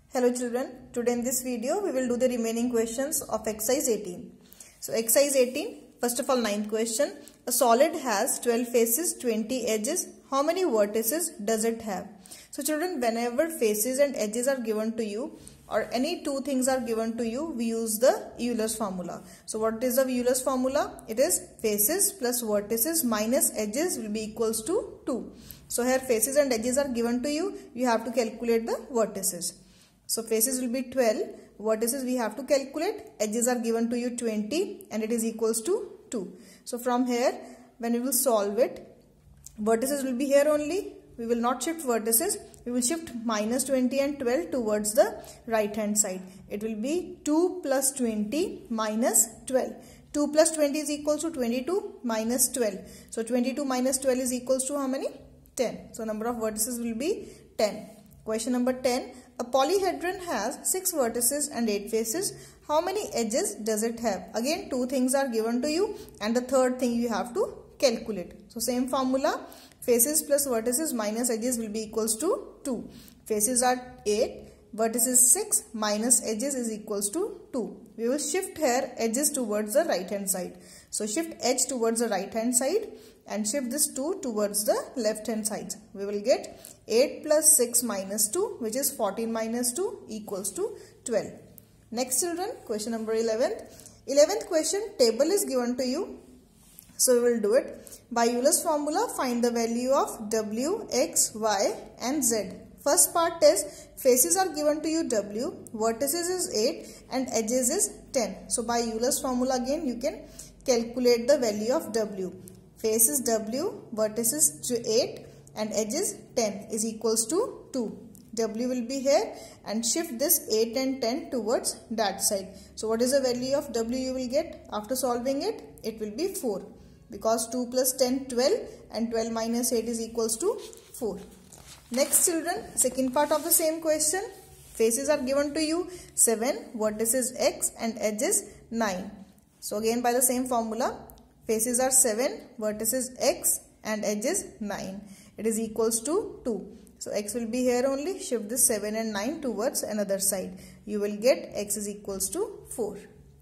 Hello children, today in this video we will do the remaining questions of exercise 18. So exercise 18, first of all ninth question. A solid has 12 faces, 20 edges. How many vertices does it have? So children, whenever faces and edges are given to you or any two things are given to you, we use the Euler's formula. So what is the Euler's formula? It is faces plus vertices minus edges will be equals to 2. So here faces and edges are given to you, you have to calculate the vertices. So faces will be 12, vertices we have to calculate, edges are given to you 20 and it is equals to 2. So from here when we will solve it, vertices will be here only, we will not shift vertices, we will shift minus 20 and 12 towards the right hand side. It will be 2 plus 20 minus 12. 2 plus 20 is equals to 22 minus 12. So 22 minus 12 is equals to how many? 10. So number of vertices will be 10. Question number 10. A polyhedron has 6 vertices and 8 faces. How many edges does it have? Again, two things are given to you and the third thing you have to calculate. So same formula, faces plus vertices minus edges will be equals to 2. Faces are 8, vertices 6 minus edges is equals to 2. We will shift here edges towards the right hand side. So shift edge towards the right hand side and shift this 2 towards the left hand side. We will get 8 plus 6 minus 2, which is 14 minus 2 equals to 12. Next children, question number 11. 11th question, table is given to you. So we will do it. By Euler's formula, find the value of W, X, Y and Z. First part is faces are given to you W, vertices is 8 and edges is 10. So by Euler's formula again you can calculate the value of W. Face is W, vertices 8 and edges 10 is equals to 2. W will be here and shift this 8 and 10 towards that side. So what is the value of W you will get after solving it? It will be 4 because 2 plus 10 12 and 12 minus 8 is equals to 4. Next children, second part of the same question. Faces are given to you 7, vertices X and edges 9. So again by the same formula, faces are 7, vertices X and edges 9. It is equals to 2. So X will be here only, shift this 7 and 9 towards another side. You will get X is equals to 4.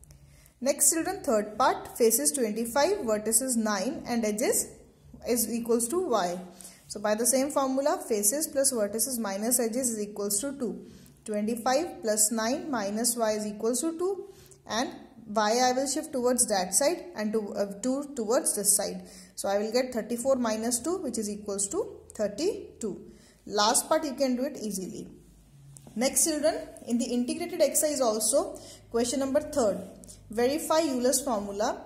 Next children, third part, faces 25, vertices 9 and edges is equals to Y. So by the same formula, faces plus vertices minus edges is equals to 2. 25 plus 9 minus Y is equals to 2 and Y I will shift towards that side and 2 towards this side. So I will get 34 minus 2 which is equals to 32. Last part you can do it easily. Next children, in the integrated exercise also, question number 3rd. Verify Euler's formula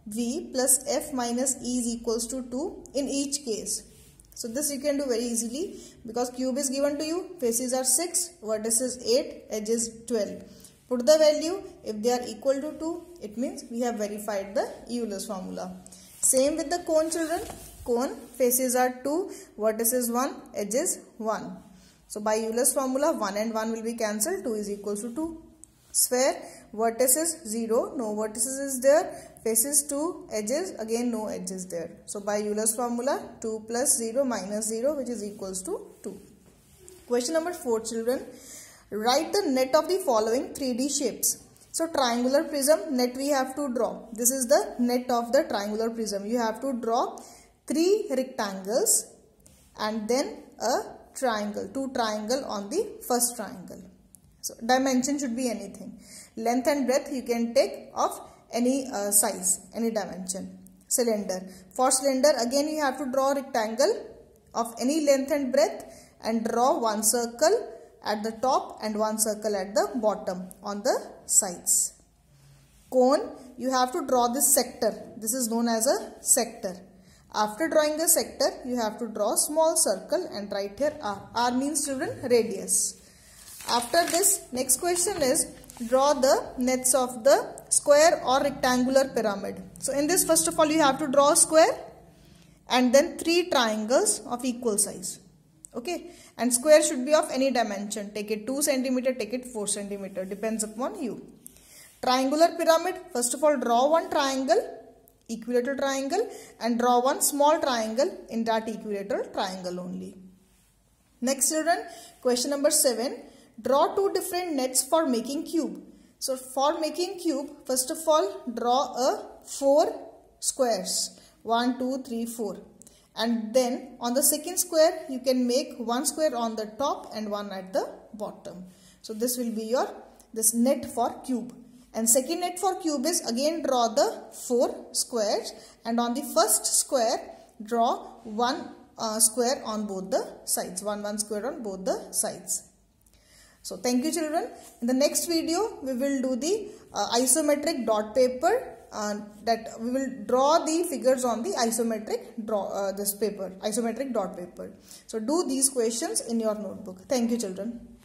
V plus F minus E is equals to 2 in each case. So this you can do very easily because cube is given to you, faces are 6, vertices 8, edges 12. Put the value, if they are equal to 2, it means we have verified the Euler's formula. Same with the cone children. Cone, faces are 2, vertices 1, edges 1. So by Euler's formula, 1 and 1 will be cancelled, 2 is equals to 2. Sphere, vertices 0, no vertices is there, faces 2, edges, again no edges there. So by Euler's formula, 2 plus 0 minus 0 which is equals to 2. Question number 4 children. Write the net of the following 3D shapes. So triangular prism, net we have to draw. This is the net of the triangular prism. You have to draw 3 rectangles and then a triangle, 2 triangles on the first triangle. So dimension should be anything. Length and breadth you can take of any size, any dimension. Cylinder. For cylinder again you have to draw a rectangle of any length and breadth and draw one circle at the top and one circle at the bottom on the sides. Cone, you have to draw this sector. This is known as a sector. After drawing the sector, you have to draw a small circle and write here R. R means children radius. After this, next question is draw the nets of the square or rectangular pyramid. So in this, first of all, you have to draw a square and then 3 triangles of equal size. Okay, and square should be of any dimension. Take it 2 cm, take it 4 cm, depends upon you. Triangular pyramid, first of all draw one triangle, equilateral triangle, and draw one small triangle in that equilateral triangle only. Next children, question number 7. Draw two different nets for making cube. So for making cube, first of all, draw a 4 squares. 1, 2, 3, 4. And then on the second square, you can make one square on the top and one at the bottom. So this will be your this net for cube. And second net for cube is again draw the 4 squares, and on the first square, draw one square on both the sides. One square on both the sides. So thank you children. In the next video, we will do the isometric dot paper. That we will draw the figures on the isometric dot paper. So do these questions in your notebook. Thank you children.